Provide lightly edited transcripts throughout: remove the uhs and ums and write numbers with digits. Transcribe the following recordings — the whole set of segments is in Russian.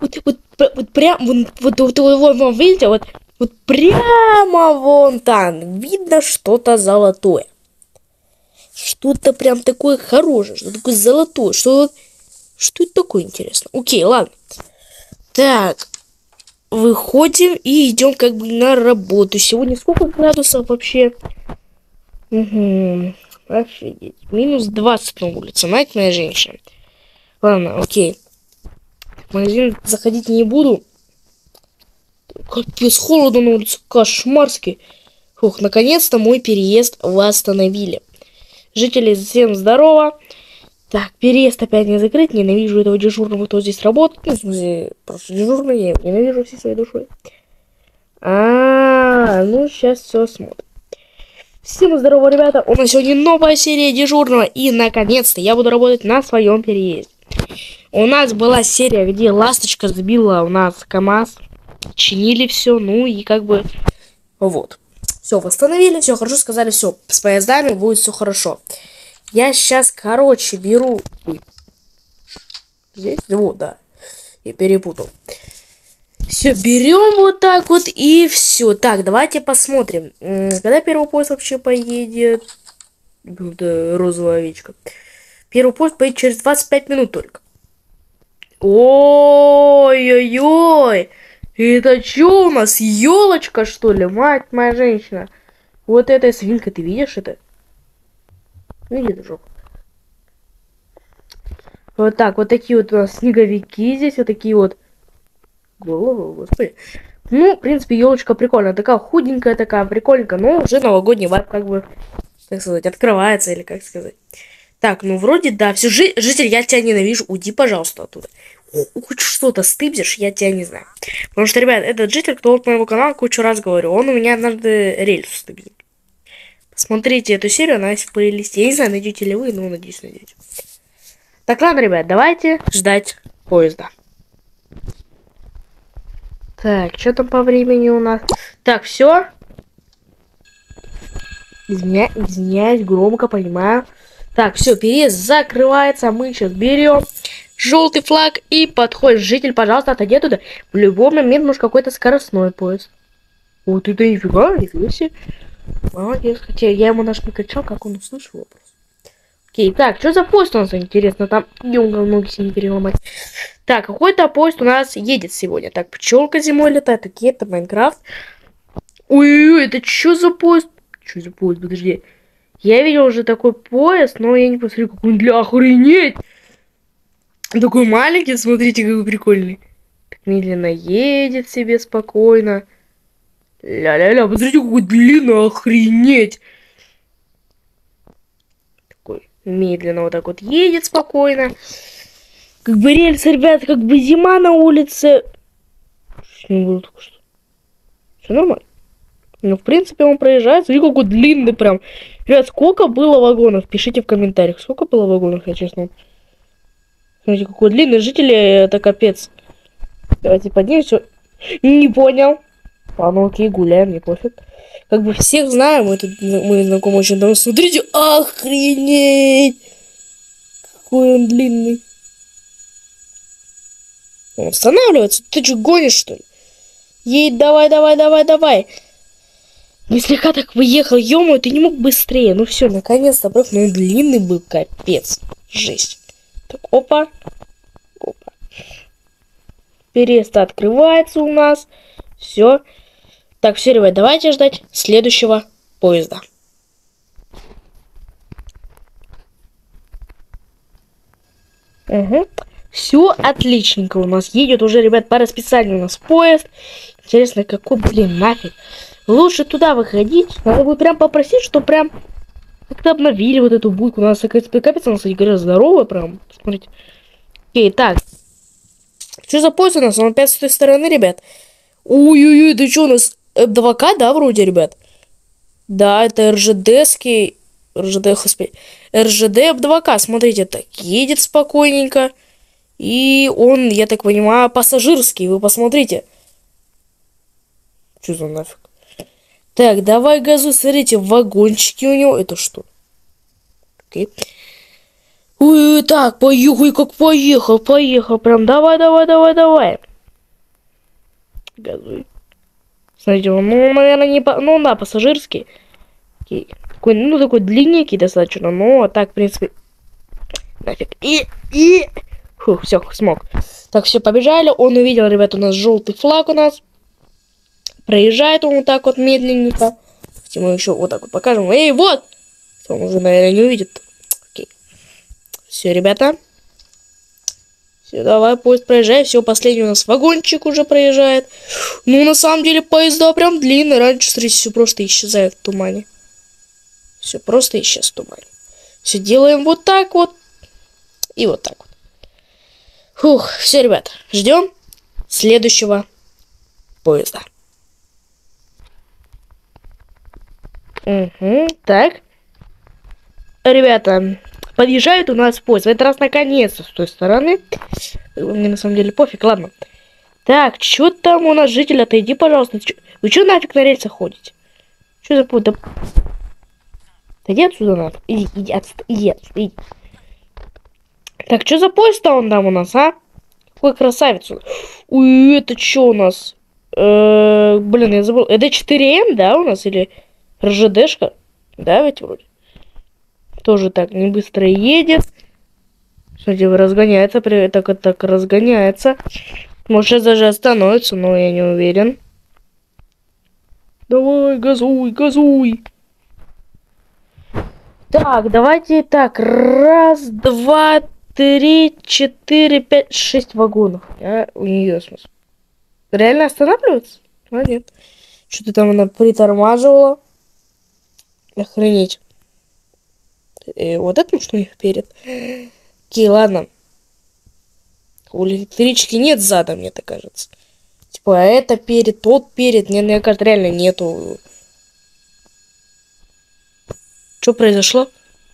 Вот прям, вот, видите, вот прямо вон там видно что-то золотое. Что-то прям такое хорошее, что такое золотое, что это такое, интересно? Окей, ладно. Так, выходим и идем как бы на работу. Сегодня сколько градусов вообще? Угу. Офигеть. -20 на улице. Мать моя женщина. Ладно, окей. В магазин заходить не буду. Капец, холодно на улице. Кошмарски. Фух, наконец-то мой переезд восстановили. Жители, всем здорово. Так, переезд опять не закрыт. Ненавижу этого дежурного, кто здесь работает. Ну, в смысле, просто дежурный, я ненавижу всей своей душой. Ну, сейчас все смотрим. Всем здорово, ребята. У нас сегодня новая серия дежурного. И, наконец-то, я буду работать на своем переезде. У нас была серия, где ласточка сбила у нас КамАЗ. Чинили все, ну и как бы... Вот. Все, восстановили, все хорошо, сказали, все, с поездами будет все хорошо. Я сейчас, короче, беру... Ой. Здесь? Вот, да. Я перепутал. Все, берем вот так вот и все. Так, давайте посмотрим. Когда первый поезд вообще поедет? Да, розовая овечка. Первый поезд поедет через 25 минут только. Ой-ой-ой! Это что у нас? Елочка, что ли? Мать моя женщина. Вот эта свинка, ты видишь это? Иди, дружок. Вот так, вот такие вот у нас снеговики здесь, вот такие вот головы, господи. Ну, в принципе, елочка прикольная. Такая худенькая, такая прикольненькая, но уже новогодний вайб, как бы, так сказать, открывается, или как сказать. Так, ну, вроде, да, все, житель, я тебя ненавижу, уйди, пожалуйста, оттуда. Хоть что-то стыбзишь, я тебя не знаю. Потому что, ребят, этот житель, кто вот моего канала, кучу раз говорю, он у меня однажды рельсу стыбзил. Посмотрите эту серию, она есть в плейлисте. Я не знаю, найдете ли вы, но надеюсь, найдете. Так, ладно, ребят, давайте ждать поезда. Так, что там по времени у нас? Так, все. Извиняюсь, громко, понимаю. Так, все, переезд закрывается. Мы сейчас берем желтый флаг и подходит. Житель, пожалуйста, отойди туда. В любой момент может какой-то скоростной поезд. Вот это нифига себе. Молодец, хотя я ему наш не кричал, как он услышал вопрос. Окей, так, что за поезд у нас, интересно? Там ноги себе не переломать. Так, какой-то поезд у нас едет сегодня. Так, пчелка зимой летает, такие это Майнкрафт. Ой-ой-ой, это что за поезд? Что за поезд, подожди. Я видел уже такой поезд, но я не посмотрю, какой он для охренеть. Такой маленький, смотрите, какой прикольный. Так медленно едет себе спокойно. Ля-ля-ля, посмотрите, какой длинный, охренеть. Такой медленно вот так вот едет спокойно. Как бы рельсы, ребят, как бы зима на улице. Все нормально. Ну, в принципе, он проезжает. Смотри, какой длинный прям. Ребят, сколько было вагонов? Пишите в комментариях, сколько было вагонов, я честно. Смотрите, какой длинный. Жители, это капец. Давайте поднимемся. Не понял. Ладно, окей, гуляем, не пофиг. Как бы всех знаем, мы знакомы очень давно. Смотрите, охренеть! Какой он длинный. Он останавливается? Ты что, гонишь, что ли? Едь, давай. Не слегка так выехал, ё-моё, ты не мог быстрее. Ну все, наконец-то, ну он длинный был, капец. Жесть. Так, опа. Переезд открывается у нас. Все. Так, все, ребят, давайте ждать следующего поезда. Угу. Все отличненько у нас едет уже, ребят, по расписанию у нас поезд. Интересно, какой, блин, нафиг. Лучше туда выходить. Надо будет прям попросить, что прям как-то обновили вот эту буйку. У нас капец, она, кстати говоря, здоровая прям. Смотрите. Окей, так. Что за поезд у нас? Он опять с той стороны, ребят. Ой-ой-ой, это что у нас? F2К, да, вроде, ребят? Да, это РЖД-ский. РЖД F2К. Смотрите, так, едет спокойненько. И он, я так понимаю, пассажирский. Вы посмотрите. Что за нафиг? Так, давай газу. Смотрите, вагончики у него. Это что? Окей. Ой, так, поехал, как поехал. Прям давай. газуй. Смотрите, ну, наверное, не по... Ну, да, пассажирский. Такой, ну, такой длинненький достаточно, но так, в принципе... Нафиг. Фух, все, смог. Так, все, побежали. Он увидел, ребят, у нас желтый флаг у нас. Проезжает он вот так вот медленненько. Мы еще вот так вот покажем. Эй, вот! Он уже, наверное, не увидит. Окей. Все, ребята. Все, давай, поезд проезжает. Все, последний у нас вагончик уже проезжает. Ну, на самом деле, поезда прям длинные. Раньше, смотрите, все просто исчезает в тумане. Все просто исчез в тумане. Все делаем вот так вот. И вот так вот. Фух, все, ребят, ждем следующего поезда. Угу, так. Ребята, подъезжает у нас поезд. В этот раз наконец-то с той стороны. Мне на самом деле пофиг, ладно. Так, что там у нас, житель, отойди, пожалуйста. Вы что нафиг на рельсах ходите? Что за поезд? Да... Иди отсюда нафиг. Иди отсюда, иди. Так, что за поезд-то он там у нас, а? Какой красавец. Ой, это что у нас? Блин, я забыл. Это 4М, да, у нас? Или РЖДшка? Да, ведь вроде. Тоже так не быстро едет. Смотрите, разгоняется. Так разгоняется. Может, сейчас даже остановится, но я не уверен. Давай, газуй, газуй. Так, давайте так. Раз, два, 3, 4, 5, 6 вагонов. У нее смысл. Реально останавливаться? А, нет. Что-то там она притормаживала. Охренеть. Вот это что у них перед. Окей, ладно. У электрички нет зада, мне так кажется. Типа, это перед, тот перед. Мне кажется, реально нету. Что произошло?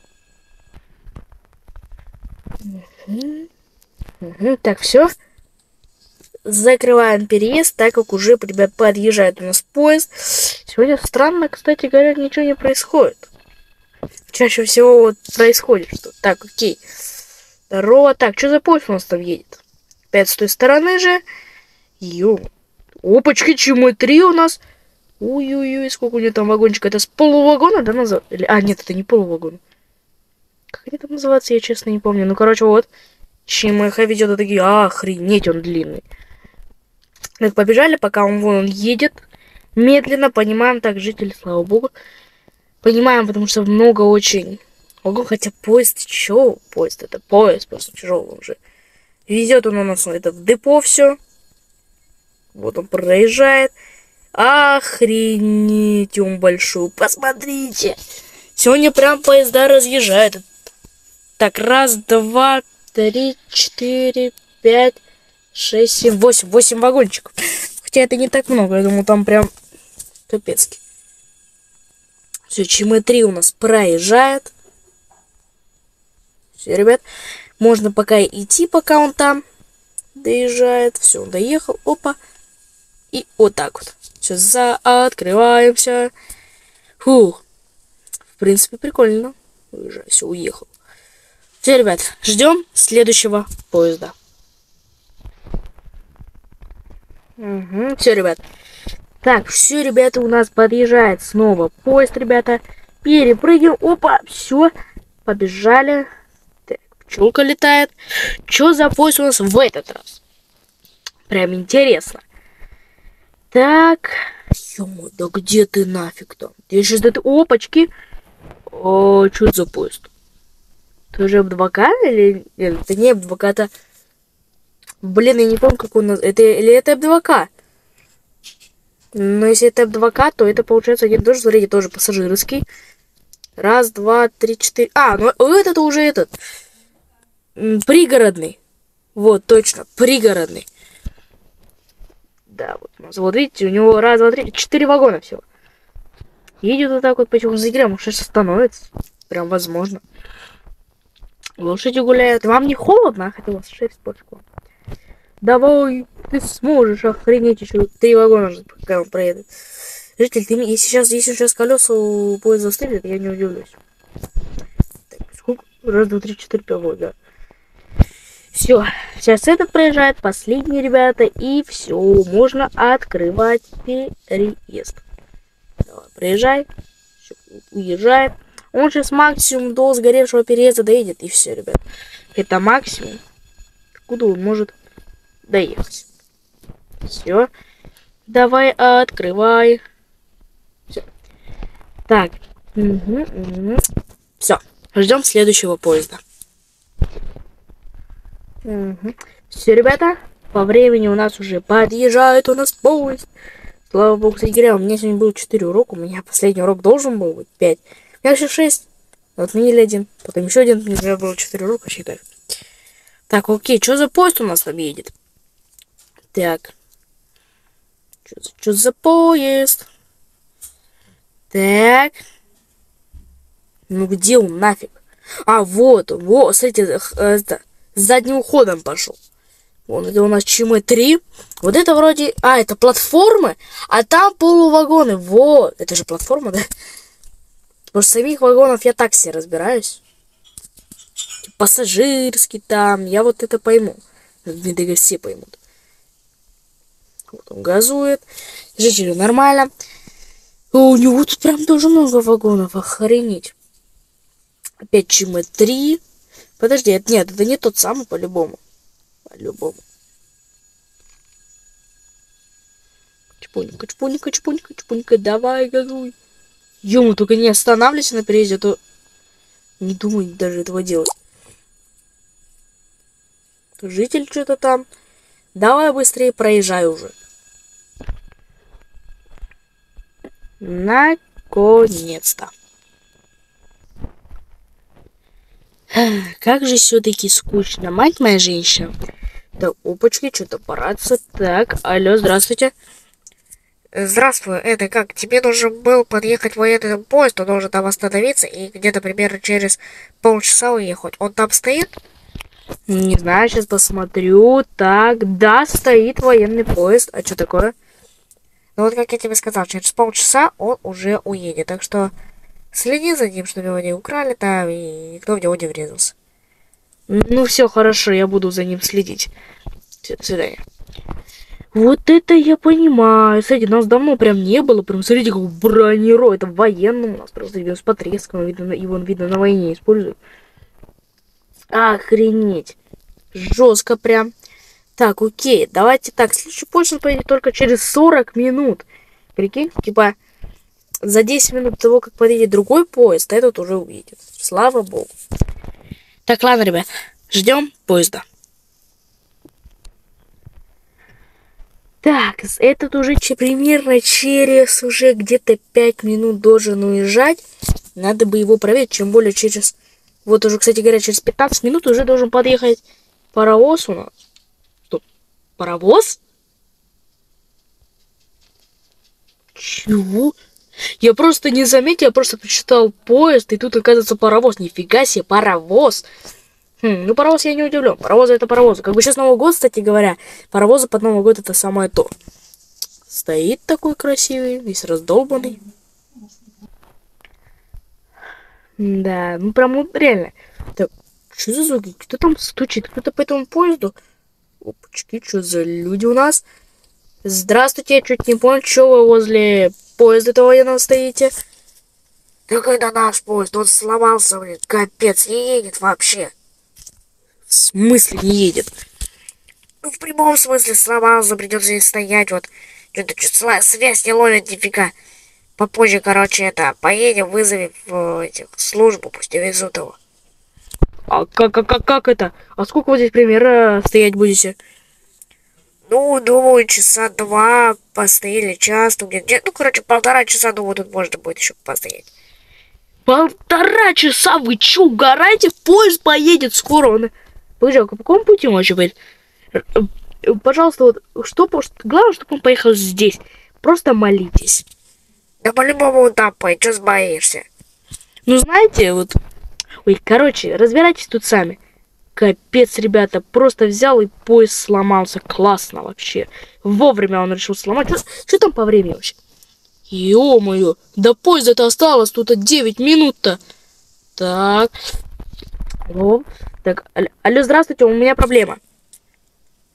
Так, все. Закрываем переезд, так как уже, ребят, подъезжает у нас поезд. Сегодня странно, кстати говоря, ничего не происходит. Чаще всего вот происходит что. Так, окей. Здорово. Так, что за поезд у нас там едет? Опять с той стороны же. Опачки, ЧМ-3 у нас. Ой-ой-ой, сколько у нее там вагончика. Это с полувагона, да, назад? А, нет, это не полувагон. Как они там называются, я честно не помню. Ну, короче, вот. ЧМХ ведет вот такие. Охренеть, он длинный. Так, побежали, пока он едет. Медленно, понимаем. Так, жители, слава богу. Понимаем, потому что много очень. Ого, хотя поезд, чё? Поезд, это поезд, просто тяжелый уже. Везет он у нас это в депо все. Вот он проезжает. Охренеть, он большой. Посмотрите. Сегодня прям поезда разъезжают. Так, раз, два, 3, 4, 5, 6, 7, 8. 8 вагончиков. Хотя это не так много. Я думаю, там прям капецки. Все, ЧМ-3 у нас проезжает. Все, ребят. Можно пока идти, пока он там доезжает. Все, он доехал. Опа. И вот так вот. Сейчас открываемся. Фух. В принципе, прикольно. Уезжай, все, уехал. Все, ребят, ждем следующего поезда. Угу. Все, ребят. Так, все, ребята, у нас подъезжает снова поезд, ребята. Перепрыгиваем. Опа, все. Побежали. Так, пчелка летает. Что за поезд у нас в этот раз? Прям интересно. Так. Ё-моё, да где ты нафиг там? Я сейчас это... Опачки. О, что это за поезд? Тоже М2К или... Нет, это не М2К, это... Блин, я не помню, как он... Это... Или это М2К? Но если это М2К, то это получается... Нет, тоже, смотрите, тоже пассажирский. Раз, два, три, четыре... А, ну этот уже этот... Пригородный. Вот, точно, пригородный. Да, вот у нас, вот видите, у него раз, два, три, 4 вагона всего. Едет вот так вот потихоньку за игрой, может сейчас остановится. Прям возможно. Лошади гуляют. Вам не холодно? Хотя у вас шерсть больше. Давай, ты сможешь, охренеть, еще 3 вагона, пока он проедет. Житель, ты если он сейчас колеса у поезда застрелит, я не удивлюсь. Так, сколько? Раз, два, три, четыре, 5, вот, да. Все, Сейчас этот проезжает, последний, ребята, и все, можно открывать переезд. Давай, проезжай, уезжает. Он сейчас максимум до сгоревшего переезда доедет, и все, ребят. Это максимум, куда он может доехать. Все. Давай, открывай. Все. Так. Все. Ждем следующего поезда. Все, ребята. По времени у нас уже подъезжает у нас поезд. Слава богу, кстати говоря, у меня сегодня было 4 урока. У меня последний урок должен был быть 5. У меня еще 6. Отменили 1. Потом еще 1. У меня было 4 урока, считаю. Так, окей. Что за поезд у нас там едет? Так. Что за поезд? Так. Ну где он нафиг? А, вот, смотрите, с задним ходом пошел. Вон, это у нас ЧМ-3. Вот это вроде... А, это платформы, а там полувагоны. Вот, это же платформа, да? Потому что самих вагонов я так себе разбираюсь. Пассажирский там, я вот это пойму. Видимо, все поймут. Вот он газует. Жители нормально. О, у него тут прям тоже много вагонов, охренеть. Опять ЧМ-3. Подожди, нет, это не тот самый по-любому. По-любому. Чпунька, чпунька, чпунька, чпунька, давай газуй. Ё-моё, только не останавливайся на переезде, а то не думай даже этого делать. Житель что-то там. Давай быстрее проезжай уже. Наконец-то. Как же все-таки скучно, мать моя женщина. Так, опачки, что-то параться. Так, алло, здравствуйте. Здравствуй, это как? Тебе нужен был подъехать военный поезд, он должен там остановиться и где-то примерно через полчаса уехать. Он там стоит? Не знаю, сейчас посмотрю. Так, да, стоит военный поезд. А что такое? Ну вот как я тебе сказал, через полчаса он уже уедет. Так что следи за ним, чтобы его не украли там и никто в него не врезался. Ну все, хорошо, я буду за ним следить. Все, до свидания. Вот это я понимаю. Смотрите, нас давно прям не было. Прям смотрите, как бронированный. Это военный у нас просто видно с потреском. Его видно на войне используют. Охренеть. Жестко прям. Так, окей. Давайте так. Следующий поезд поедет только через 40 минут. Прикинь, типа за 10 минут того, как подъедет другой поезд, этот уже уедет. Слава богу. Так, ладно, ребят. Ждем поезда. Так, этот уже примерно через уже где-то 5 минут должен уезжать. Надо бы его проверить, чем более через... Вот уже, кстати говоря, через 15 минут уже должен подъехать паровоз у нас. Стоп, паровоз? Чего? Я просто не заметил, я просто прочитал поезд, и тут оказывается паровоз. Нифига себе, паровоз. Ну, паровоз я не удивлен. Паровозы это паровозы. Как бы сейчас Новый год, кстати говоря, паровозы под Новый год это самое то. Стоит такой красивый, весь раздолбанный. Да, ну прям вот реально. Так, что за звуки? Кто там стучит? Кто-то по этому поезду? Опачки, что за люди у нас? Здравствуйте, я чуть не понял, что вы возле поезда этого военного стоите? Так это наш поезд, он сломался, блин, капец, не едет вообще. В смысле не едет? Ну, в прямом смысле сломался, придется здесь стоять, вот. Что-то связь не ловит нифига. Попозже, короче, это, поедем, вызовем в службу, пусть везут его. А как это? А сколько вы здесь примерно стоять будете? Ну, думаю, часа 2 постояли, час, ну, где-то, ну, короче, 1,5 часа, думаю, тут можно будет еще постоять. 1,5 часа? Вы че, угораете? Поезд поедет скоро. Он... Подожди, а по какому пути он вообще поедет? Пожалуйста, вот, главное, чтобы он поехал здесь. Просто молитесь. Да по-любому он там поедет, что боишься? Ну, знаете, вот... Ой, короче, разбирайтесь тут сами. Капец, ребята, просто взял и поезд сломался. Классно вообще. Вовремя он решил сломать. Что там по времени вообще? Ё-моё, до поезда-то осталось тут 9 минут-то. Так. Алло. Так, алло, здравствуйте, у меня проблема.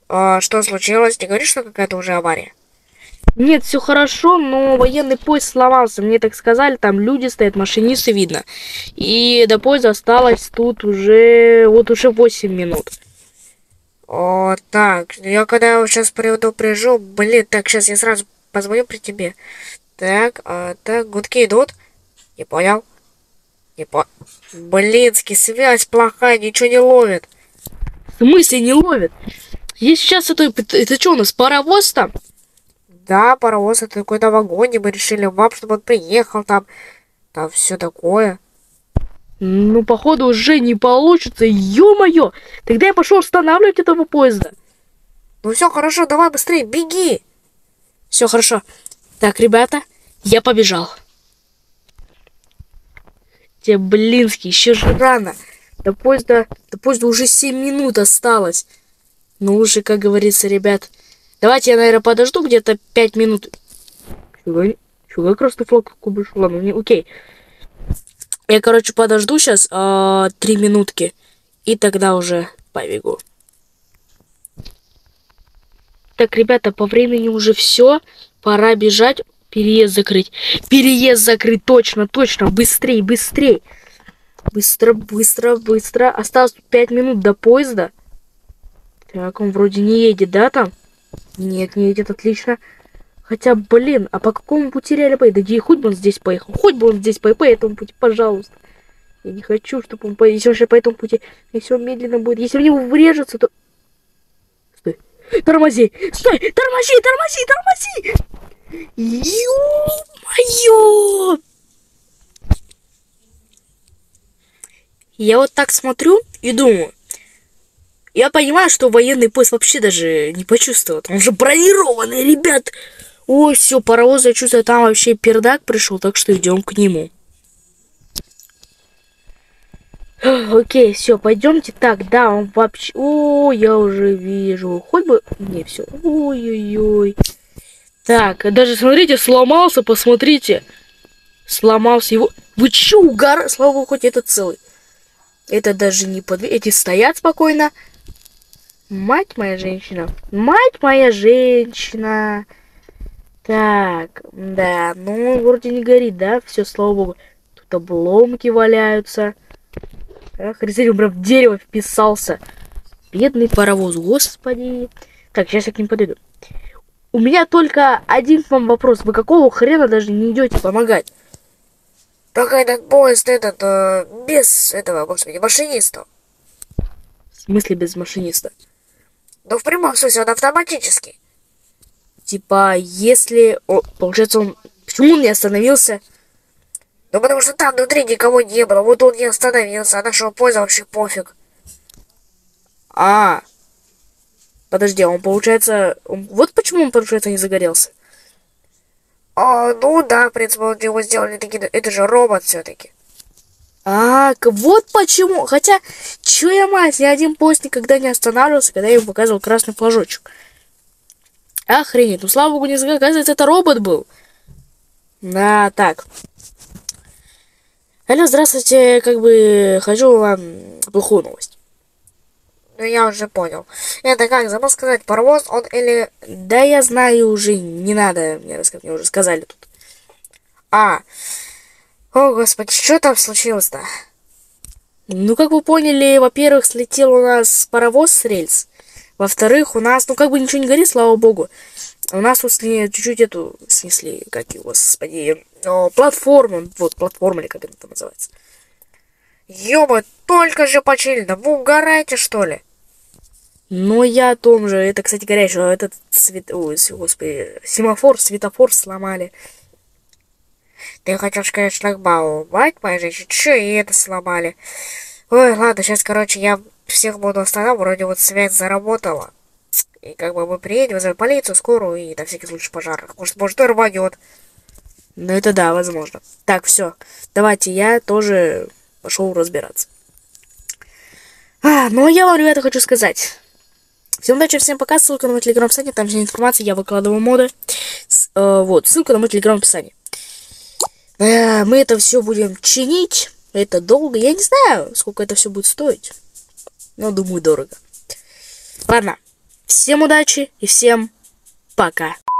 А что случилось? Не говоришь, что какая-то уже авария? Нет, все хорошо, но военный поезд сломался. Мне так сказали, там люди стоят, машинисты видно. И до поезда осталось тут уже 8 минут. О, так, я когда сейчас предупрежу, блин, так, сейчас я сразу позвоню при тебе. Так, так, гудки идут. Не понял. Блинский, связь плохая, ничего не ловит. В смысле не ловит? Есть сейчас это что у нас, паровоз там? Да, паровоз это какой-то вагон, мы решили вам, чтобы он приехал там все такое. Ну, походу, уже не получится. Ё-моё! Тогда я пошел останавливать этого поезда. Ну все, хорошо, давай быстрее, беги. Все хорошо. Так, ребята, я побежал. Те, блинский, еще же рано. До поезда уже 7 минут осталось. Ну, уже, как говорится, ребят. Давайте я, наверное, подожду где-то 5 минут. Чего красный флаг вышел? Ладно, не, окей. Я, короче, подожду сейчас 3 минутки. И тогда уже побегу. Так, ребята, по времени уже все. Пора бежать. Переезд закрыть. Переезд закрыть. Точно, точно. Быстрей, быстрей. Быстро, быстро, быстро. Осталось 5 минут до поезда. Так, он вроде не едет, да, там? Нет, не едет, отлично. Хотя, блин, а по какому пути реально поедет? Да хоть бы он здесь поехал. Хоть бы он здесь поехал по этому пути, пожалуйста. Я не хочу, чтобы он поехал. Если он сейчас по этому пути, если он медленно будет. Если в него врежется, то... Стой. Тормози! Стой! Тормози! Тормози! Тормози! Ё-моё! Я вот так смотрю и думаю. Я понимаю, что военный поезд вообще даже не почувствовал. Он же бронированный, ребят. Ой, все, паровоз, я чувствую, там вообще пердак пришел, так что идем к нему. Окей, все, пойдемте. Так, да, он вообще... О, я уже вижу. Хоть бы... Не, все. Ой-ой-ой. Так, даже, смотрите, сломался, посмотрите. Сломался его... Вы че, угар? Слава богу, хоть это целый. Это даже не под... Эти стоят спокойно. Мать моя женщина. Мать моя женщина. Так, да, ну, вроде не горит, да? Все, слава богу. Тут обломки валяются. Ах, резерв прям в дерево вписался. Бедный паровоз, господи. Так, сейчас я к ним подойду. У меня только один к вам вопрос. Вы какого хрена даже не идете помогать? Так этот поезд, без этого, господи, машиниста. В смысле без машиниста? Ну, в прямом смысле, он автоматический. Типа, если... О, получается, он... Почему он не остановился? Ну, потому что там внутри никого не было. Вот он не остановился, а нашего поезда вообще пофиг. А, подожди, он, получается... Вот почему он, получается, не загорелся. Ну да, в принципе, вот его сделали такие... Это же робот все-таки. Вот почему. Хотя, чё я мать, ни один поезд никогда не останавливался, когда я ему показывал красный флажочек. Охренеть, ну слава богу, не загорелся. Оказывается, это робот был. Да, так. Алло, здравствуйте, хочу вам плохую новость. Ну, я уже понял. Это как, забыл сказать, паровоз, он или... Да, я знаю уже, не надо мне рассказать, мне уже сказали тут. О, господи, что там случилось-то? Ну, как вы поняли, во-первых, слетел у нас паровоз с рельс. Во-вторых, у нас, ничего не горит, слава богу. У нас тут чуть-чуть снесли, как его, господи, платформу, вот, платформа, или как это там называется. Ёба, только же почили, да вы угораете, что ли? Но я о том же, это, кстати говоря, еще этот господи, светофор сломали. Ты хотел сказать шлагбаум, мать моя женщина, чё и это сломали? Ой, ладно, сейчас, короче, я всех буду останавливать, вроде вот связь заработала. И мы приедем, вызовем полицию, скорую и на всякий случай пожар. Может, и рванет. Ну, это да, возможно. Так, все, давайте я тоже пошел разбираться. Ну, я вам, ребята, хочу сказать. Всем удачи, всем пока, ссылка на мой телеграм в описании, там вся информация, я выкладываю моды. Вот, ссылка на мой телеграм в описании. Мы это все будем чинить. Это долго. Я не знаю, сколько это все будет стоить. Но думаю, дорого. Ладно. Всем удачи и всем пока.